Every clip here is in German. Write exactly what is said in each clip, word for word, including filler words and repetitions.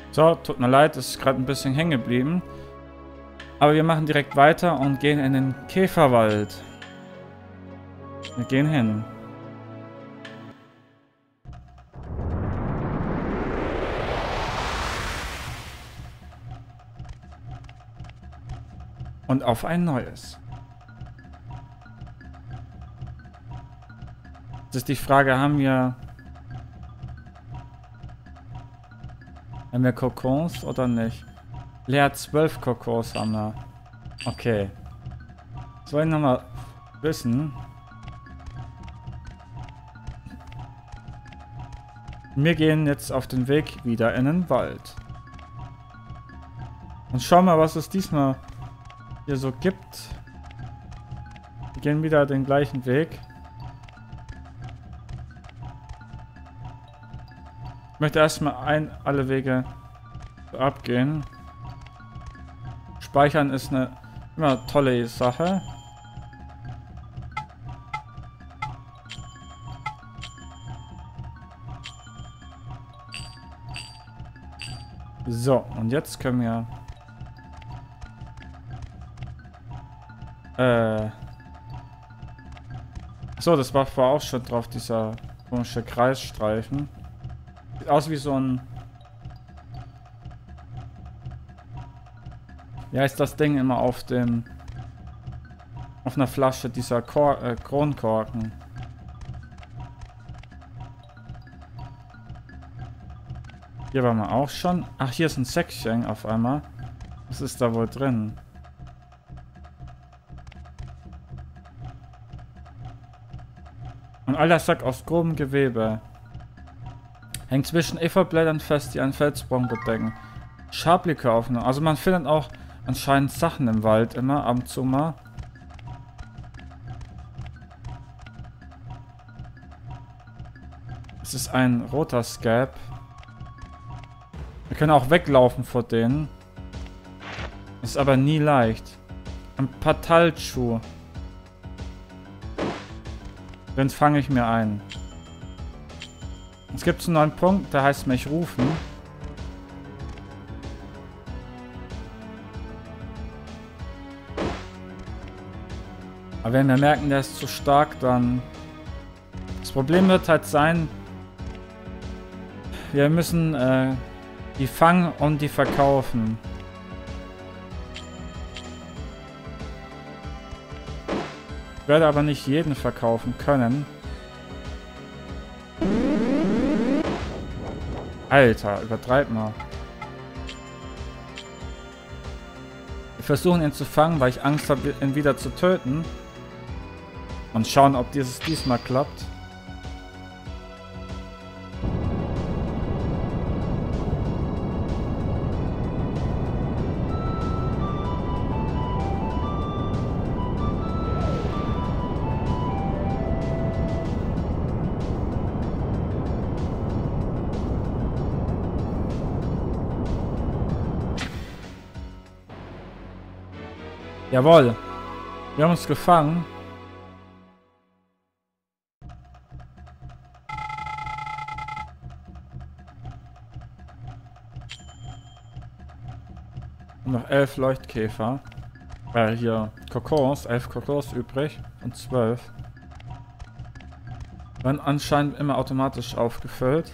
So, tut mir leid, es ist gerade ein bisschen hängen geblieben. Aber wir machen direkt weiter und gehen in den Käferwald. Wir gehen hin. Und auf ein neues. Das ist die Frage, haben wir... Haben wir Kokons oder nicht? Lea, zwölf Kokos haben wir. Okay. Das wollen wir nochmal wissen. Wir gehen jetzt auf den Weg wieder in den Wald. Und schauen mal, was es diesmal hier so gibt. Wir gehen wieder den gleichen Weg. Ich möchte erstmal ein, alle Wege abgehen. Speichern ist eine immer tolle Sache. So, und jetzt können wir... Äh... So, das war vorher auch schon drauf, dieser komische Kreisstreifen. Sieht aus wie so ein... Ja, ist das Ding immer auf dem... Auf einer Flasche, dieser Kor äh, Kronkorken. Hier waren wir auch schon. Ach, hier ist ein Säckchen auf einmal. Was ist da wohl drin? Ein alter Sack aus grobem Gewebe. Hängt zwischen Efeublättern fest, die einen Felsbrocken bedecken. Schablikör aufgenommen. Also man findet auch anscheinend Sachen im Wald immer, ab und zu mal. Es ist ein roter Scab. Wir können auch weglaufen vor denen. Ist aber nie leicht. Ein Patalschuh. Den fange ich mir ein. Es gibt einen neuen Punkt, der heißt mich rufen. Aber wenn wir merken, der ist zu stark, dann... Das Problem wird halt sein, wir müssen äh, die fangen und die verkaufen. Ich werde aber nicht jeden verkaufen können. Alter, übertreib mal. Wir versuchen ihn zu fangen, weil ich Angst habe, ihn wieder zu töten. Und schauen, ob dieses diesmal klappt. Jawohl. Wir haben uns gefangen. Und noch elf Leuchtkäfer. Äh, hier Kokos. Elf Kokos übrig. Und zwölf. Werden anscheinend immer automatisch aufgefüllt.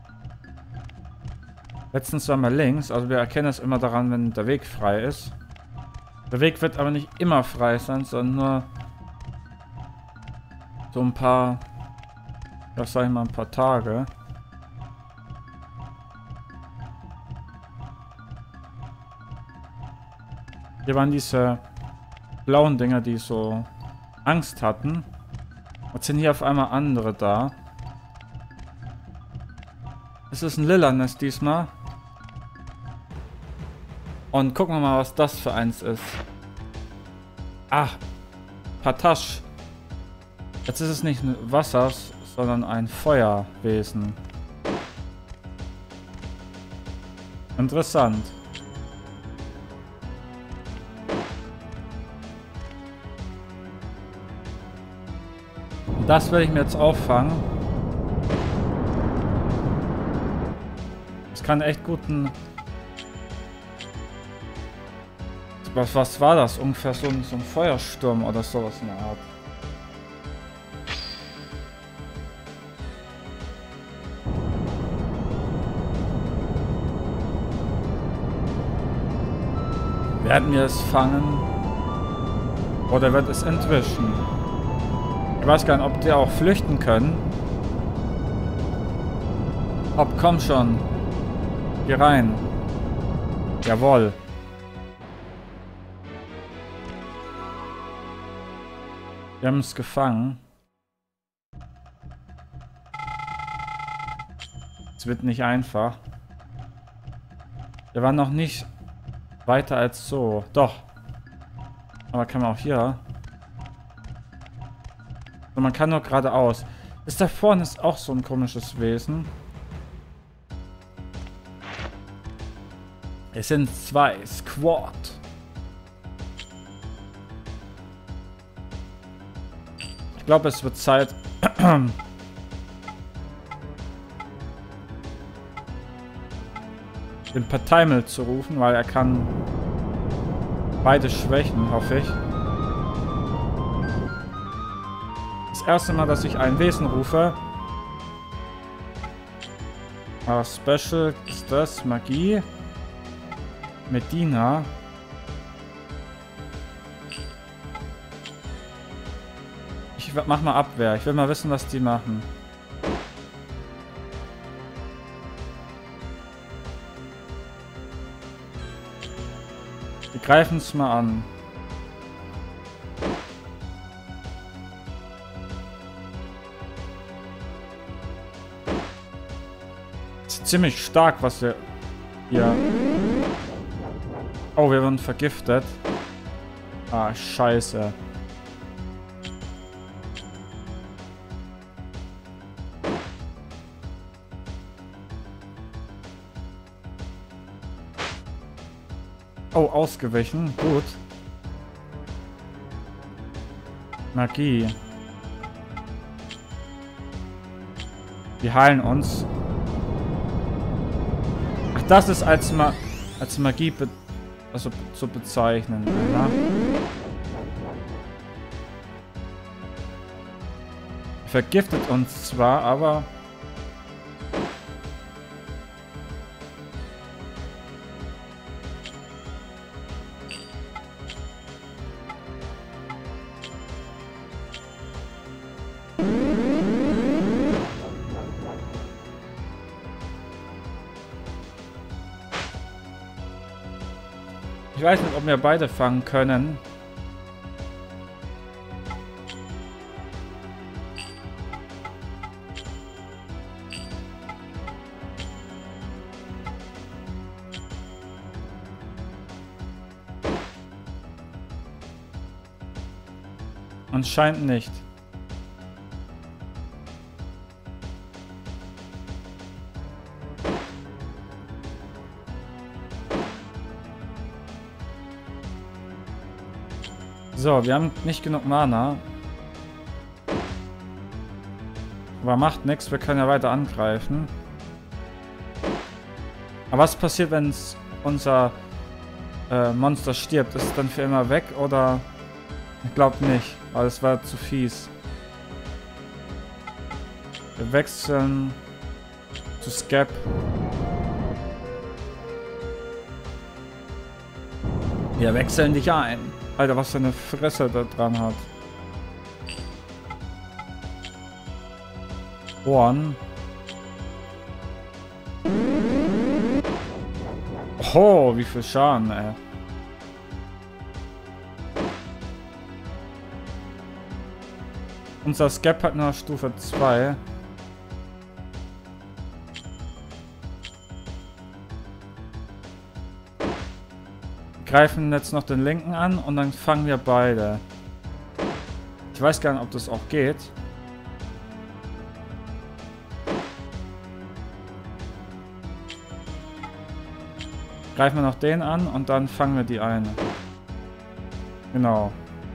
Letztens waren wir links. Also wir erkennen es immer daran, wenn der Weg frei ist. Der Weg wird aber nicht immer frei sein, sondern nur so ein paar, ja, sag ich mal, ein paar Tage. Hier waren diese blauen Dinger, die so Angst hatten. Jetzt sind hier auf einmal andere da. Es ist ein Lilanes diesmal. Und gucken wir mal, was das für eins ist. Ah, Patasch. Jetzt ist es nicht ein Wasser, sondern ein Feuerwesen. Interessant. Das werde ich mir jetzt auffangen. Das kann echt guten Was, was war das? Ungefähr so ein, so ein Feuersturm oder sowas in der Art. Werden wir es fangen? Oder wird es entwischen? Ich weiß gar nicht, ob die auch flüchten können. Ob, komm schon. Geh rein. Jawohl. Wir haben es gefangen. Es wird nicht einfach. Wir waren noch nicht weiter als so. Doch. Aber kann man auch hier. Und man kann nur geradeaus. Ist da vorne ist auch so ein komisches Wesen. Es sind zwei. Squad. Ich glaube, es wird Zeit, den Parteimel zu rufen, weil er kann beide schwächen, hoffe ich. Das erste Mal, dass ich ein Wesen rufe. Ah, Special ist das. Magie. Medina. Ich mach mal Abwehr. Ich will mal wissen, was die machen. Die greifen es mal an. Das ist ziemlich stark, was wir hier... Oh, wir wurden vergiftet. Ah, scheiße. Oh, ausgewichen. Gut. Magie. Wir heilen uns. Ach, das ist als, Ma als Magie be also zu bezeichnen. Ja. Vergiftet uns zwar, aber... Ich weiß nicht, ob wir beide fangen können. Anscheinend nicht. So, wir haben nicht genug Mana. Aber macht nichts, wir können ja weiter angreifen. Aber was passiert, wenn unser äh, Monster stirbt? Ist es dann für immer weg oder? Ich glaube nicht, weil es war zu fies. Wir wechseln zu Scap. Wir wechseln dich ein. Alter, was für eine Fresse da dran hat. One. Oh, wie viel Schaden, ey. Unser Scap hat nur Stufe zwei. Greifen jetzt noch den linken an und dann fangen wir beide. Ich weiß gar nicht, ob das auch geht. Greifen wir noch den an und dann fangen wir die eine. Genau.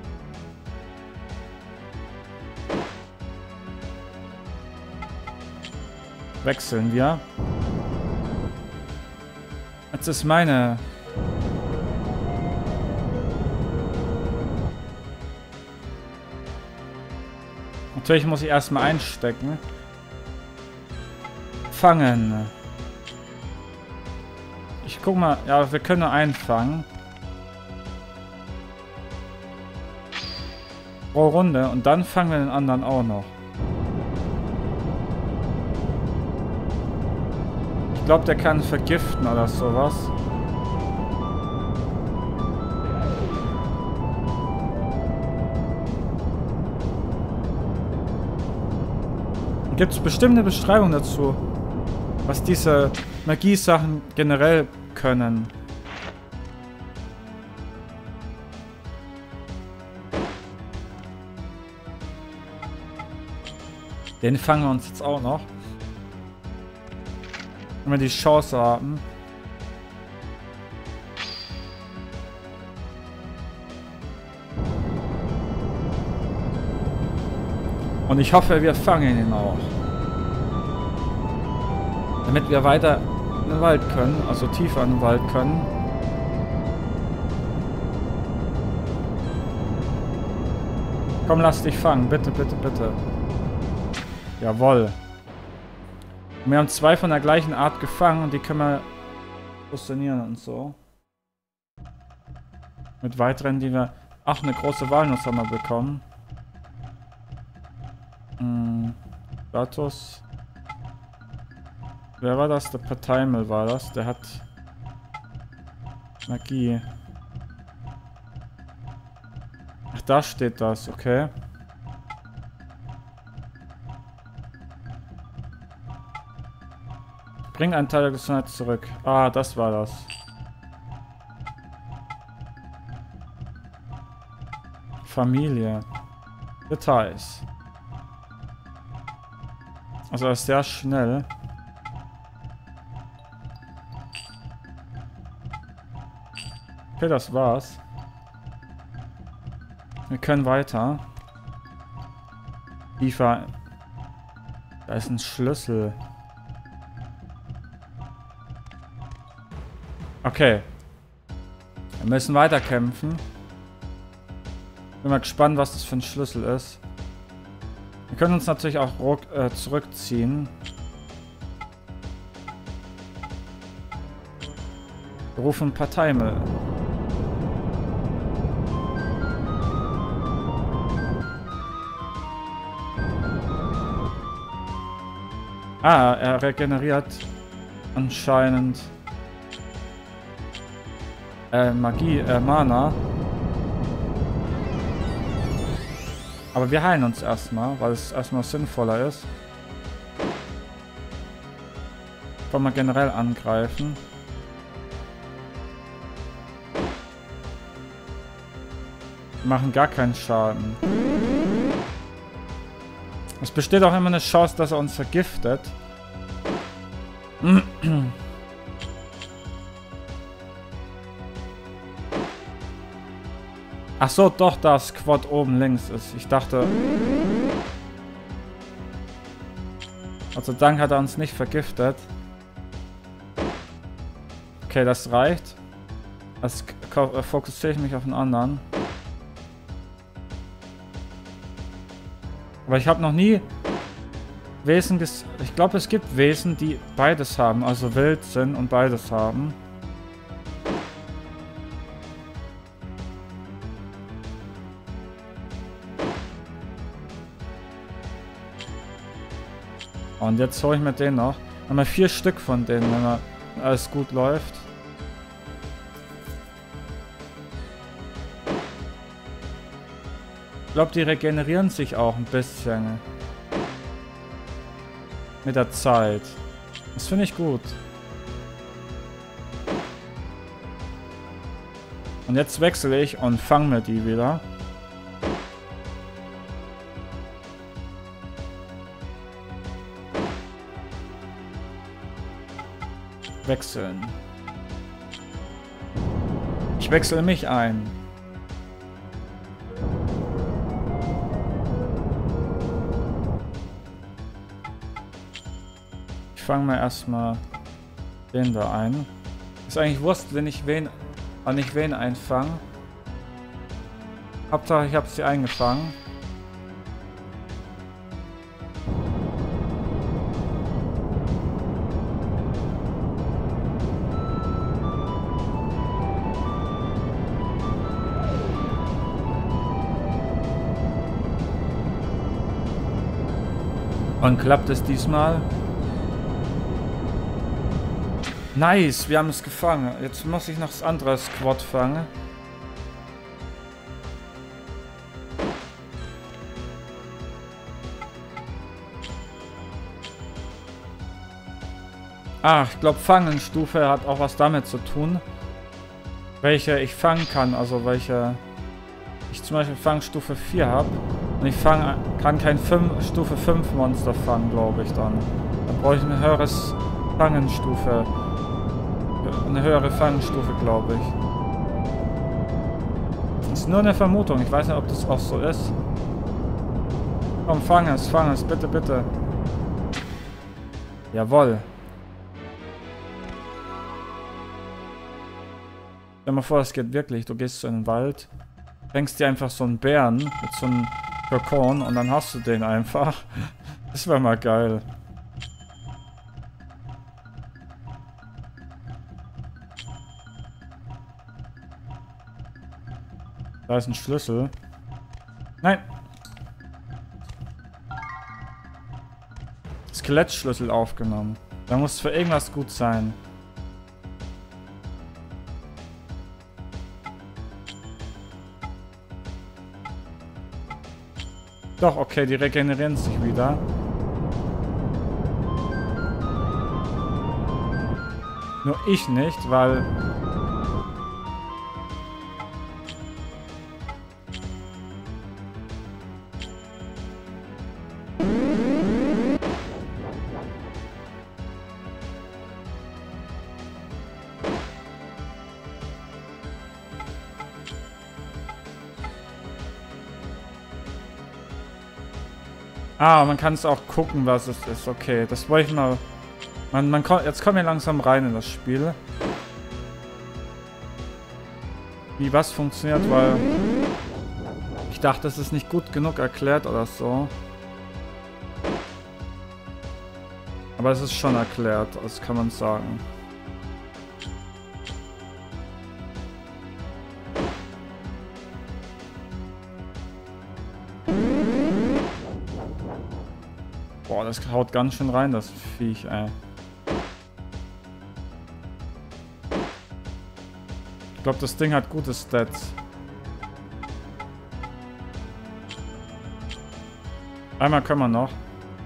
Wechseln wir. Jetzt ist meine Natürlich muss ich erstmal einstecken. Fangen. Ich guck mal. Ja, wir können einfangen. Pro Runde. Und dann fangen wir den anderen auch noch. Ich glaube, der kann vergiften oder sowas. Gibt es bestimmt eine Beschreibung dazu, was diese Magiesachen generell können? Den fangen wir uns jetzt auch noch. Wenn wir die Chance haben. Und ich hoffe, wir fangen ihn auch. Damit wir weiter in den Wald können, also tiefer in den Wald können. Komm, lass dich fangen. Bitte, bitte, bitte. Jawohl. Und wir haben zwei von der gleichen Art gefangen und die können wir fusionieren und so. Mit weiteren, die wir... Ach, eine große Walnuss haben wir bekommen. Hm, Status. Wer war das? Der Parteimel war das. Der hat Magie. Ach, da steht das. Okay. Bring einen Teil der Gesundheit zurück. Ah, das war das. Familie. Details. Also er ist sehr schnell. Okay, das war's. Wir können weiter. Tiefer. Da ist ein Schlüssel. Okay. Wir müssen weiter kämpfen. Bin mal gespannt, was das für ein Schlüssel ist. Wir können uns natürlich auch ruck, äh, zurückziehen. Wir rufen Parteimel. Ah, er regeneriert anscheinend äh, Magie, äh, Mana. Aber wir heilen uns erstmal, weil es erstmal sinnvoller ist. Können wir generell angreifen. Wir machen gar keinen Schaden. Es besteht auch immer eine Chance, dass er uns vergiftet. Ach so, doch, da das Quad oben links ist. Ich dachte... Also Dank hat er uns nicht vergiftet. Okay, das reicht. Jetzt fokussiere ich mich auf den anderen. Aber ich habe noch nie Wesen ges... Ich glaube, es gibt Wesen, die beides haben. Also wild sind und beides haben. Und jetzt hole ich mir den noch. Dann haben wir vier Stück von denen, wenn man alles gut läuft. Ich glaube, die regenerieren sich auch ein bisschen. Mit der Zeit. Das finde ich gut. Und jetzt wechsle ich und fange mir die wieder. Wechseln. Ich wechsle mich ein. Ich fange mal erstmal den da ein. Ist eigentlich wurscht, wenn ich wen, wenn ich wen einfange. Hauptsache ich habe sie eingefangen. Und klappt es diesmal? Nice, wir haben es gefangen. Jetzt muss ich noch das andere Squad fangen. Ah, ich glaube Fangenstufe hat auch was damit zu tun. Welche ich fangen kann, also welche ich zum Beispiel Fangstufe vier habe. Und ich fang, kann kein fünf, Stufe fünf Monster fangen, glaube ich dann. Da brauche ich eine höhere Fangenstufe. Eine höhere Fangstufe, glaube ich. Das ist nur eine Vermutung. Ich weiß nicht, ob das auch so ist. Komm, fang es, fang es, bitte, bitte. Jawohl. Stell dir mal vor, das geht wirklich. Du gehst so in den Wald, fängst dir einfach so einen Bären mit so einem Kokon und dann hast du den einfach. Das wäre mal geil. Da ist ein Schlüssel. Nein! Skelettschlüssel aufgenommen. Da muss es für irgendwas gut sein. Doch, okay, die regenerieren sich wieder. Nur ich nicht, weil... Ah, man kann es auch gucken, was es ist. Okay, das wollte ich mal... Man, man kommt, jetzt kommen wir langsam rein in das Spiel. Wie was funktioniert, weil... Ich dachte, es ist nicht gut genug erklärt oder so. Aber es ist schon erklärt, das kann man sagen. Boah, das haut ganz schön rein, das Viech, ey. Ich glaube, das Ding hat gute Stats. Einmal können wir noch.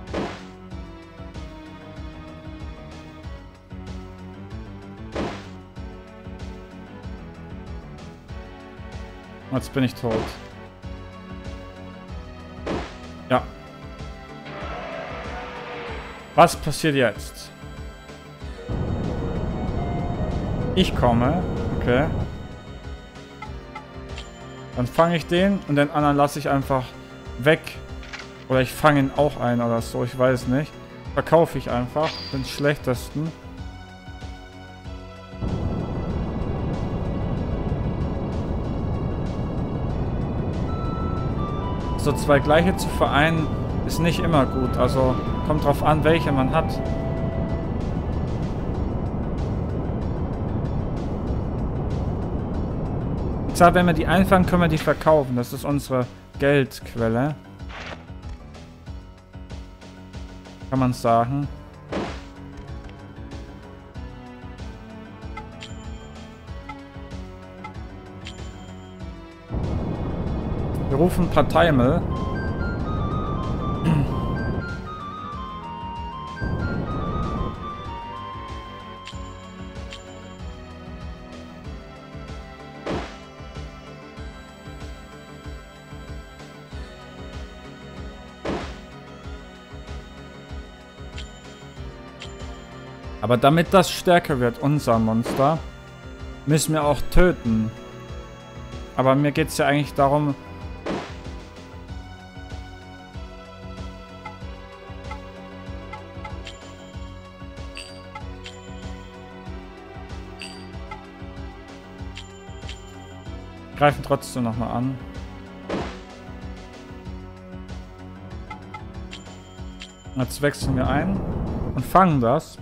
Jetzt bin ich tot. Ja. Was passiert jetzt? Ich komme. Okay. Dann fange ich den und den anderen lasse ich einfach weg. Oder ich fange ihn auch ein oder so. Ich weiß nicht. Verkaufe ich einfach. Den schlechtesten. So zwei gleiche zu vereinen ist nicht immer gut. Also kommt drauf an, welche man hat. Ich sage, wenn wir die einfangen, können wir die verkaufen. Das ist unsere Geldquelle. Kann man sagen. Wir rufen Parteimmel. Aber damit das stärker wird, unser Monster, müssen wir auch töten. Aber mir geht es ja eigentlich darum... Greifen trotzdem nochmal an. Jetzt wechseln wir ein und fangen das.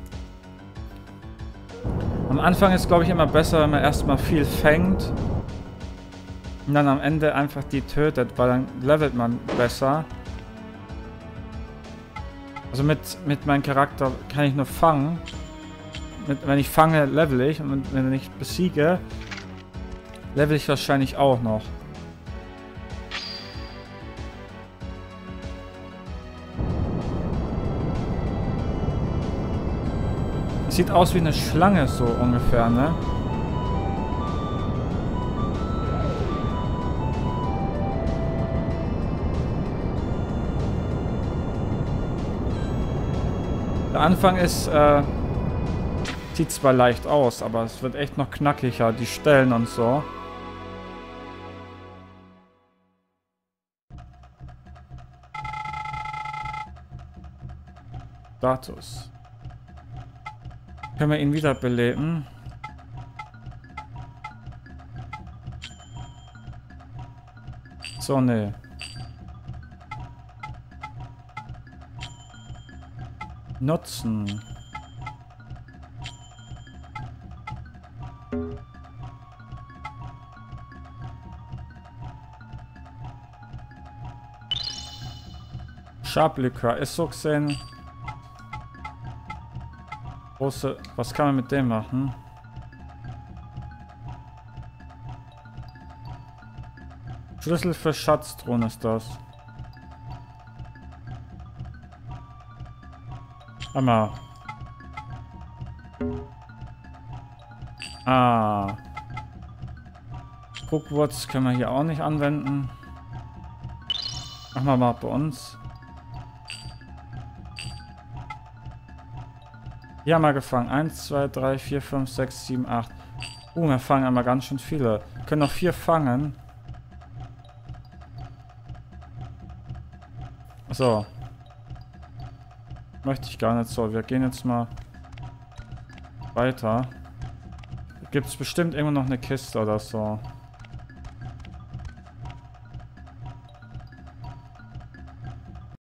Am Anfang ist, glaube ich, immer besser, wenn man erstmal viel fängt und dann am Ende einfach die tötet, weil dann levelt man besser. Also mit, mit meinem Charakter kann ich nur fangen. Mit, wenn ich fange, level ich. Und wenn ich besiege, level ich wahrscheinlich auch noch. Sieht aus wie eine Schlange so ungefähr, ne? Der Anfang ist, äh, sieht zwar leicht aus, aber es wird echt noch knackiger, die Stellen und so. Status. Können wir ihn wiederbeleben? So, ne. Nutzen. Sharplikör ist so gesehen. Große. Was kann man mit dem machen? Schlüssel für Schatztruhen ist das. Hammer. Ah. Guckwurz können wir hier auch nicht anwenden. Machen wir mal bei uns. Hier haben wir gefangen. eins, zwei, drei, vier, fünf, sechs, sieben, acht. Uh, wir fangen einmal ganz schön viele. Wir können noch vier fangen. So. Möchte ich gar nicht so. Wir gehen jetzt mal weiter. Gibt es bestimmt immer noch eine Kiste oder so.